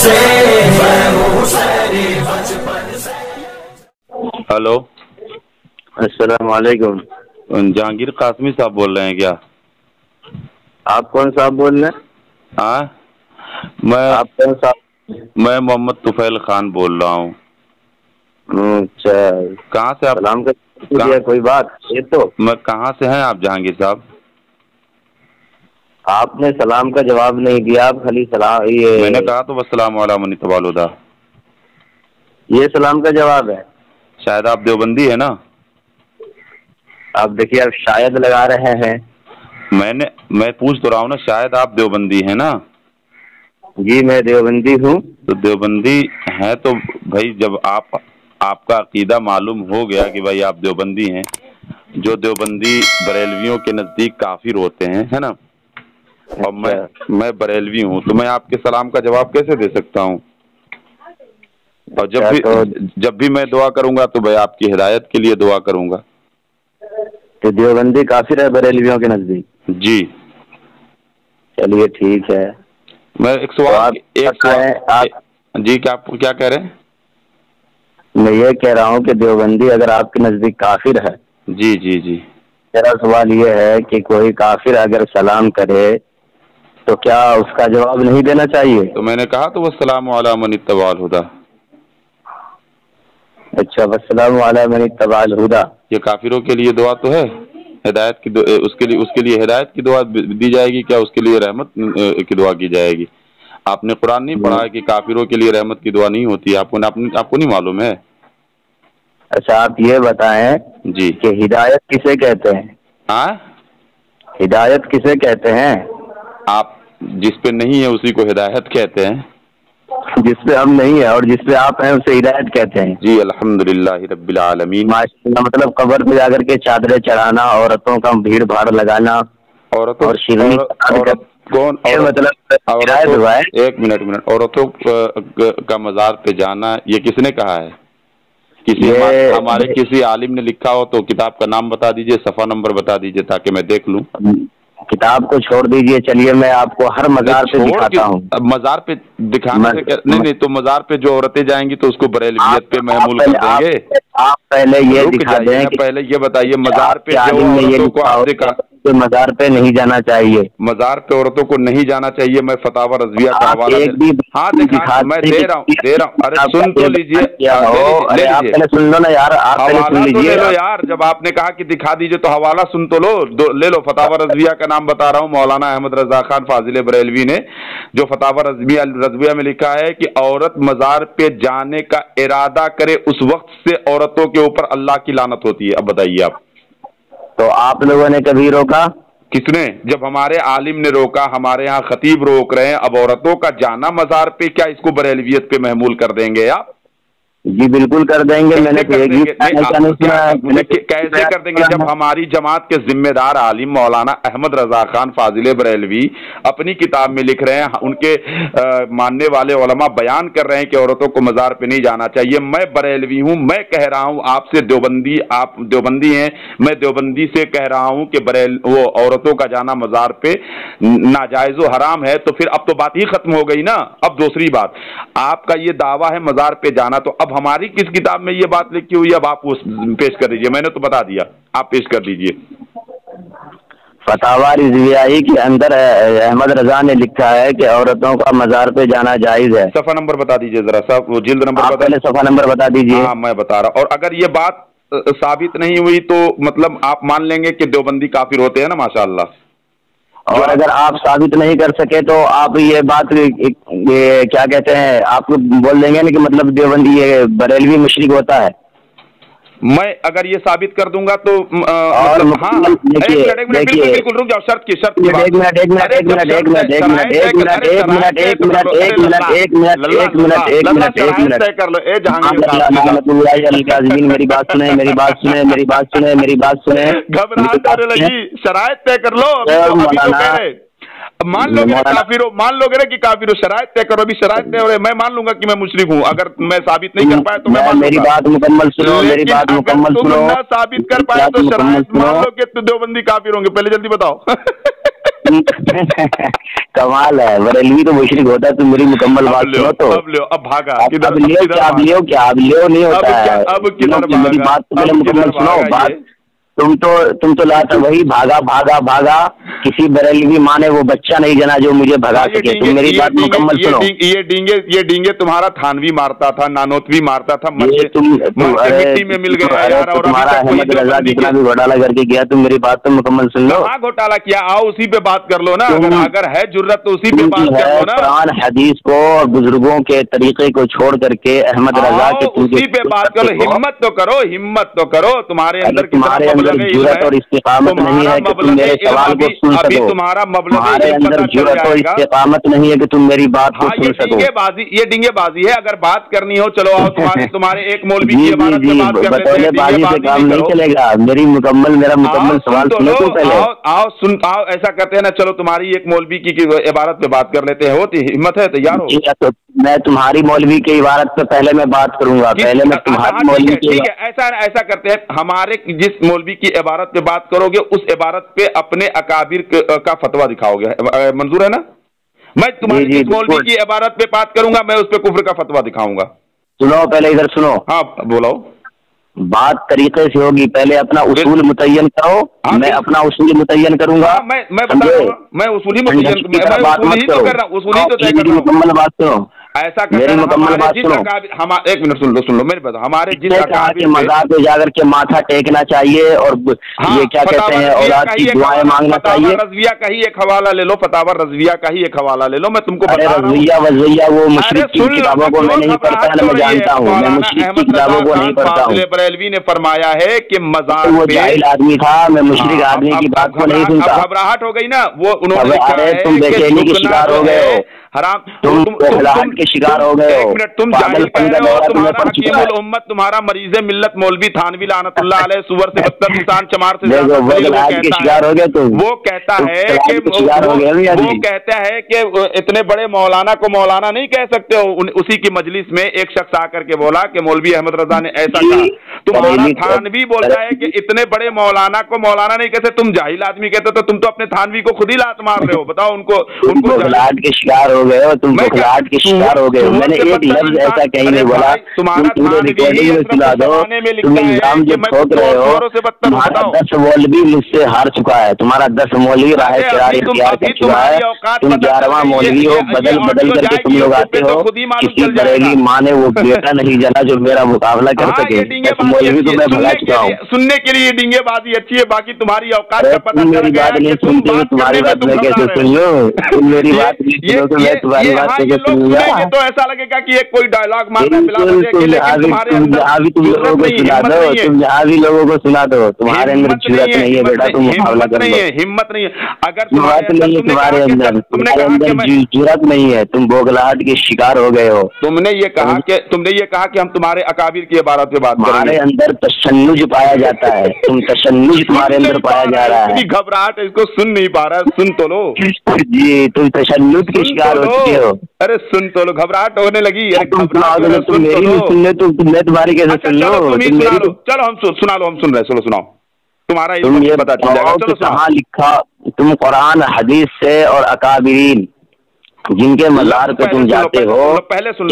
से बचपन से। हेलो, अस्सलाम वालेकुम। जहांगीर कासमी साहब बोल रहे हैं क्या? आप कौन साहब बोल रहे हैं? हाँ, आप कौन साहब? मैं मोहम्मद तुफैल खान बोल रहा हूँ। अच्छा, कहाँ से आप? सलाम कर कोई बात ये तो मैं कहाँ से हैं आप जहांगीर साहब? आपने सलाम का जवाब नहीं दिया, आप खाली सलाम मैंने कहा तो वस्सलाम वाला मनी तबालुदा। ये सलाम का जवाब है? शायद आप देवबंदी है ना? आप देखिए, आप शायद लगा रहे हैं। मैं पूछ तो रहा हूँ ना, शायद आप देवबंदी है ना? जी मैं देवबंदी हूँ। तो देवबंदी है तो भाई, जब आपका अकीदा मालूम हो गया कि भाई आप देवबंदी हैं, जो देवबंदी बरेलवियों के नजदीक काफिर होते हैं, है ना? और मैं बरेलवी हूँ, तो मैं आपके सलाम का जवाब कैसे दे सकता हूँ? और जब भी मैं दुआ करूंगा तो भाई आपकी हिदायत के लिए दुआ करूंगा। तो देवबंदी काफिर है बरेलवियों के नजदीक? जी। चलिए ठीक है। मैं एक सवाल जी, क्या कह रहे हैं? मैं ये कह रहा हूँ कि देवबंदी अगर आपके नजदीक काफिर है। जी जी जी। मेरा सवाल ये है कि कोई काफिर अगर सलाम करे तो क्या उसका जवाब नहीं देना चाहिए? तो मैंने कहा तो वस्सलाम वाला मन इत्तबाल हुदा। अच्छा, वस्सलाम वाला मन इत्तबाल हुदा। ये काफिरों के लिए दुआ तो है, हिदायत की उसके लिए हिदायत की दुआ दी जाएगी क्या? उसके लिए रहमत की दुआ की जाएगी? आपने कुरान नहीं पढ़ा है कि काफिरों के लिए रहमत की दुआ नहीं होती? आपको नहीं मालूम है? अच्छा, आप ये बताएं जी कि हिदायत किसे कहते हैं? हाँ, हिदायत किसे कहते हैं? आप जिस पे नहीं है उसी को हिदायत कहते हैं। जिस पे हम नहीं है और जिस पे आप हैं उसे हिदायत कहते हैं। जी, अल्हम्दुलिल्लाह रब्बिल आलमीन। माशाअल्लाह। मतलब कब्र पे जाकर के चादरें चढ़ाना, औरतों का भीड़ भाड़ लगाना और शिरनी कौन मतलब हिदायत हुआ है? एक मिनट, औरतों का मजार पे जाना ये किसने कहा है? हमारे किसी आलिम ने लिखा हो तो किताब का नाम बता दीजिए, सफा नंबर बता दीजिए ताकि मैं देख लूं। किताब को छोड़ दीजिए, चलिए मैं आपको हर मजार पे दिखाता हूँ। मजार पे दिखाने से क्या? नहीं, तो मजार पे जो औरतें जाएंगी तो उसको बरेलवियत पे महमूल कर देंगे। आप पहले ये दिखा दें कि पहले ये बताइए, मजार पे जो औरतों को आप दिखा, मजार पे नहीं जाना चाहिए। मजार पे औरतों को नहीं जाना चाहिए। मैं फतावा रज़विया का हवाला हाँ दिखा, मैं दे रहा हूँ। अरे सुन तो लीजिए, आप पहले सुन लो ना यार, आप पहले सुन लीजिए। ले लो यार, जब आपने कहा कि दिखा दीजिए तो हवाला सुन तो लो, ले लो। फतावा रज़विया का नाम बता रहा हूँ, मौलाना अहमद रजा खान फाजिल बरेलवी ने जो फतावा रज़विया में लिखा है कि औरत मजार पे जाने का इरादा करे उस वक्त से औरतों के ऊपर अल्लाह की लानत होती है। अब बताइए आप। तो आप लोगों ने कभी रोका? किसने? जब हमारे आलिम ने रोका, हमारे यहाँ खतीब रोक रहे हैं, अब औरतों का जाना मजार पे, क्या इसको बरेलवियत पे महमूल कर देंगे आप? जी बिल्कुल कर देंगे। मैंने कैसे कर देंगे जब हमारी जमात के जिम्मेदार आलिम मौलाना अहमद रजा खान फाजिल बरेलवी अपनी किताब में लिख रहे हैं, उनके मानने वाले उलमा बयान कर रहे हैं कि औरतों को मजार पे नहीं जाना चाहिए। मैं बरेलवी हूं, मैं कह रहा हूं आपसे देवबंदी, आप देवबंदी हैं, मैं देवबंदी से कह रहा हूं कि वो औरतों का जाना मजार पे नाजायज व हराम है। तो फिर अब तो बात ही खत्म हो गई ना। अब दूसरी बात, आपका ये दावा है मजार पे जाना, तो अब हमारी किस किताब में ये बात लिखी हुई है? अब आप वो पेश कर दीजिए। मैंने तो बता दिया, आप पेश कर दीजिए। फतावा रिज़वियाई के अंदर अहमद रजा ने लिखा है कि औरतों का मजार पे जाना जायज है। सफा नंबर बता दीजिए जरा सा, वो जिल्द नंबर बता। पहले सफा नंबर बता दीजिए। हाँ मैं बता रहा। और अगर ये बात साबित नहीं हुई तो मतलब आप मान लेंगे कि देवबंदी काफिर होते हैं ना? माशाअल्लाह। और अगर आप साबित नहीं कर सके तो आप ये बात ये क्या कहते हैं, आप बोल देंगे ना कि मतलब देवबंदी ये बरेलवी मुशरिक होता है। मैं अगर ये साबित कर दूंगा तो मतलब हाँ, बिल्कुल रुक जाओ। शर्त की तय कर लो। मेरी बात सुने, मेरी बात सुने, मेरी बात सुने, मेरी बात सुने। घबराहट आने लगी, शरायत तय कर लो। मान लोगे काफिर हो, मान लोगे ना कि काफिर हो, शरायत तय करो। अभी शरायत तय हो रही, मैं मान लूंगा कि मैं मुशरिक हूँ। अगर मैं साबित नहीं कर पाया तो मैं मान मेरी बात मुकम्मल सुनो, मेरी बात मुकम्मल सुनो। ना साबित कर पाए तो शरायत मान लो कि तो देवबंदी काफिर होंगे। पहले जल्दी बताओ। कमाल है, बरेलवी तो मुशरिक होता है। तुम मेरी मुकम्मल बात सुनो तो। अब भागा, अब लियो क्या, अब लियो क्या, अब लियो नहीं होता है। अब किधर भागा, मेरी बात तो पहले मुकम्मल सुनो बात। तुम तो लाता वही भागा भागा भागा, किसी बरेलवी माँ ने वो बच्चा नहीं जना जो मुझे भगा सके। तुम मेरी बात मुकम्मल सुनो। ये डींगे तुम्हारा थानवी मारता था, नानोतवी मारता था, मिट्टी में मिल गया यार। और तुम्हारा अहमद रजा जितना भी घोटाला करके गया, तुम मेरी बात तो मुकम्मल सुन लो। कहाँ घोटाला किया, आओ उसी पे बात कर लो ना। अगर है जुर्रत तो उसी पे बात कर लो ना। कुरान हदीस को और बुजुर्गों के तरीके को छोड़ करके अहमद रजा के उसी पे बात करो। हिम्मत तो करो, हिम्मत तो करो। तुम्हारे अंदर जुर्रत और इस्तिकामत नहीं है कि तुम मेरे सवाल को सुन सको। तुम्हारे अंदर जुर्रत और इस्तिकामत नहीं है कि तुम मेरी बात को सुन सको। ये डींगेबाजी है। अगर बात करनी हो चलो आओ, तुम्हारे एक मौलवी की इबारत पे बात कर लेते हैं। बाजी से काम नहीं चलेगा। मेरा मुकम्मल सवाल सुनो तो पहले। आओ ऐसा करते हैं ना, चलो तुम्हारी एक मौलवी की इबारत पे बात कर लेते हैं। होती हिम्मत है, तैयार हो? तो मैं तुम्हारी मौलवी की इबारत पे पहले मैं बात करूंगा। पहले मैं तुम्हारी मौलवी की। ठीक है, ऐसा करते हैं। हमारे जिस मौलवी की इबारत पे बात करोगे उस इबारत पे अपने अकाबिर का फतवा दिखाओगे, मंजूर है ना? मैं तुम्हारी जिस मौलवी की इबारत पे बात करूंगा मैं उस पे कुफ्र का फतवा दिखाऊंगा। सुनो पहले, इधर सुनो। हाँ बोलो। बात तरीके से होगी, पहले अपना उसूल मुतय्यन करो। मैं अपना उसूल मुतय्यन करूंगा। मैं बता रहा हूँ, मैं उसूली मुतय्यन तो कर रहा हूँ, उसूली तो तय कर रहा हूँ। मुकम्मल बात सुनो, ऐसा मेरी मुकम्मल बात सुनो। हम एक मिनट सुन लो मेरी बात। हमारे जिस मज़ार पे जाकर के माथा टेकना चाहिए और ये क्या कहते हैं औलाद की दुआएं मांगना चाहिए। रज़विया का ही एक हवाला ले लो, फतावा रज़विया का ही एक हवाला ले लो। मैं तुमको बता रहा हूं। रज़विया वो मुश्रिक की किताबों को मैं नहीं पढ़ता है, मैं जानता हूँ। मैं मुश्रिक की किताबों को नहीं पढ़ता हूँ। बरेलवी ने फरमाया है कि मज़ार वो जाहिल आदमी था, मैं मुश्रिक आदमी की बात को नहीं सुनता। घबराहट हो गई ना वो, उन्होंने तुम बेचैनी के शिकार हो गए हो, हराम तुम के शिकार हो गए हो। एक मिनट, तुम जाहिल कह रहे हो। तुम्हारा हकीमुल उम्मत, तुम्हारा मरीज़े मिल्लत मौलवी थानवी लानतुल्लाह अलैह सुवर से बदतर इंसान चमार से वो कहता है कि इतने बड़े मौलाना को मौलाना नहीं कह सकते हो। उसी की मजलिस में एक शख्स आकर के बोला कि मौलवी अहमद रजा ने ऐसा कहा। तुम्हारा थानवी बोलता है कि इतने बड़े मौलाना को मौलाना नहीं कहते। तुम जाहिल आदमी कहते तो तुम तो अपने थानवी को खुद ही लात मार रहे हो। बताओ उनको के शिकार हो गए हो, तुम बुखलाहट के शिकार हो गए हो। मैंने एक लफ्ज ऐसा कहीं नहीं बोला। पूरे रिकॉर्डिंग में सुना दो। तुम इल्जाम जो ठोक रहे हो, तुम्हारा 10 मौलवी मुझसे हार चुका है। तुम्हारा 10 मौलवी राह किरार इख्तियार कर चुका है। तुम 11वां मौलवी हो। बदल करके तुम लोग आते हो। किसी बरेली माँ ने वो बेटा नहीं जना जो मेरा मुकाबला कर सके। मौलवी को मैं भगा चुका हूँ। सुनने के लिए डींगेबाजी अच्छी है, बाकी तुम्हारी औकात का पता तुम मेरी बात नहीं सुनते, तुम्हारी बात मैं कैसे सुन लूं? तुम मेरी बात नहीं सुनोगे, मैं तुम्हारी बात कैसे सुनूंगा? तो ऐसा लगेगा कि एक कोई डायलॉग मारना तुम जहाँ भी तुम लोगों को सुना दो, तुम जहाँ भी लोगों को सुना दो, तुम्हारे अंदर जरूरत नहीं है बेटा, तुम मुकाबला कर लो। हिम्मत नहीं है। अगर हिम्मत नहीं है तुम्हारे अंदर, तुम्हारे अंदर जरूरत नहीं है। तुम बोगलाहट के शिकार हो गए हो। तुमने ये कहा कि हम तुम्हारे अकाबिर की इबारत पे बात करेंगे। तुम्हारे अंदर तशन्नुज पाया जाता है। तुम तशन्नुज तुम्हारे अंदर पाया जा रहा है। घबराहट इसको सुन नहीं पा रहा है, सुन तो लो जी। तुम तशन्नुद के शिकार हो चुके हो। अरे सुन तो लो, घबराहट होने लगी। तुम मेरी नहीं सुन ले, मैं तुम्हारी कैसे सुन लो? चलो हम सुना लो, हम सुन रहे। चलो सुनाओ, तुम्हारा तुम ये पता चल जाएगा। चलो कहाँ लिखा तुम कुरान हदीस से और अकाबिरीन जिनके मज़ार पे तुम जाते हो। पहले सुनो,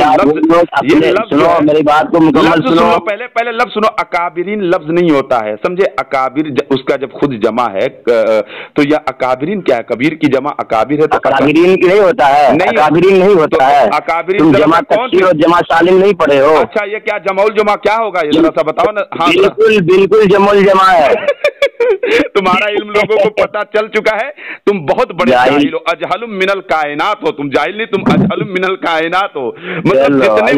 सुनो मेरी बात को मुकम्मल सुनो। पहले लफ्ज सुनो। अकाबिरीन लफ्ज नहीं होता है, समझे? अकाबिर उसका जब खुद जमा है तो यह अकाबिरीन क्या है? कबीर की जमा अकाबिर है तो अकाबिरीन की नहीं होता है। अकाबिरीन नहीं होता है। अकाबिरीन जमा तफसीर और जमा सालिम नहीं पढ़े हो। अच्छा, ये क्या जमाउल जमा क्या होगा? ये जरा सा बताओ ना। हाँ बिल्कुल जमुल जमा है। तुम्हारा इल्म लोगों को पता चल चुका है। तुम बहुत बड़े जाहिल हो। अजहलुम मिनल कायनात हो। तुम जाहिल नहीं, तुम अजहलुम मिनल कायनात हो। मतलब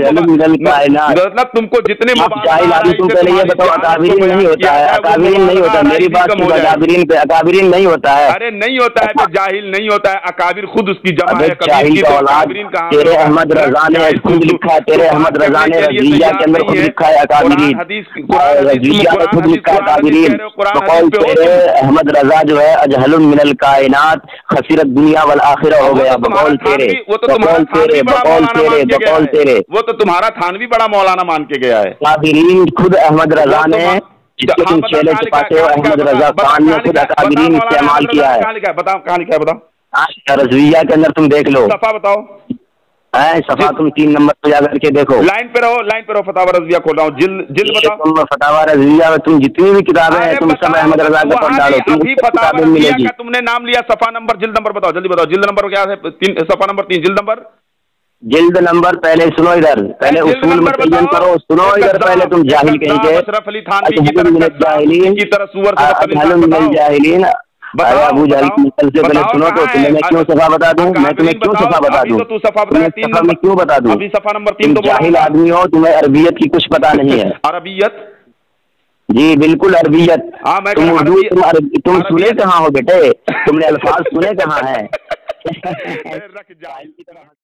मतलब तुमको जितने जाहिल आदमी। तुम पहले ये बताओ, अकाबिरीन नहीं होता है। अकाबिरीन नहीं होता। मेरी बात सुनो, अकाबिरीन पे अकाबिरीन नहीं होता है। अरे नहीं होता है तो जाहिल नहीं होता है। अकाबिर खुद उसकी जमा है। तेरे अहमद रजा ने खुद लिखा है। तेरे अहमद रजा ने रज़िया के अंदर खुद लिखा है अकाबिरीन। रज़िया में खुद लिखा है अकाबिरीन। तेरे अहमद रजा जो है अजहलुम मिनल कायनात खसीरत दुनिया वल आखिरा हो गया। बकौल तेरे, बकौल तेरे, बकौल तेरे, बकौल तेरे। वो तो तुम्हारा थानवी बड़ा मौलाना मान के गया है। अकाबिरीन खुद अहमद रजा ने जिसके तुम चेले छुपाते हो, अहमद रजा खान ने खुद अकाबरीन इस्तेमाल किया है। बताओ कहाँ लिखा है, बताओ। रज़विया के अंदर तुम देख लो, सफा बताओ है सफा, तुम 3 नंबर पे जाकर के देखो। लाइन पे रहो, लाइन पे रहो। फतावा रज़विया खोल रहा हूँ, जिल्द बताओ। तुम फतावा रज़विया में तुम जितनी भी किताबें हैं तुम सब अहमद रजा के ऊपर डालो, तुम किताबें मिलेगी। तुमने नाम लिया, सफा नंबर जिल्द नंबर बताओ, जल्दी बताओ। जिल्द नंबर क्या है? 3, सफा नंबर 3, जिल्द नंबर। जिल्द नंबर पहले सुनो, इधर पहले उसूल मुतय्यन करो, सुनो इधर पहले, तुम जाहिल कहीं के। अशरफ अली थानवी की तरह सुअर से जाहिलीन, अबू जहल की नस्ल से पहले सुनो तो तुम्हें मैं क्यों सफा बता दूं, मैं तुम्हें क्यों सफा बता दूं, तू सफा बता, 3 नंबर में क्यों बता दूं? अभी सफा नंबर 3 तो जाहिल आदमी हो, तुम्हें अरबियत की कुछ पता नहीं है। अरबियत? जी बिल्कुल अरबियत। तुम उर्दू, तुम सुने कहाँ हो बेटे, तुमने अल्फाज सुने कहाँ हैं?